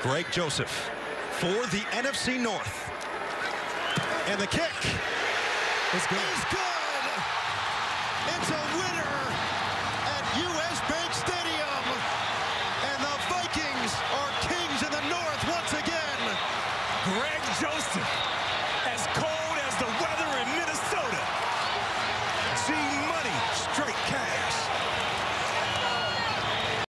Greg Joseph for the NFC North. And the kick is good. It's a winner.